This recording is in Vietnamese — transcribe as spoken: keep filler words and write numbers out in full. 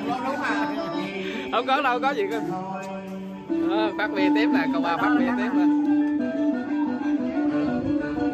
Không có đâu, có gì cơ. Đó, phát huy tiếp nè, câu ba phát huy tiếp nè.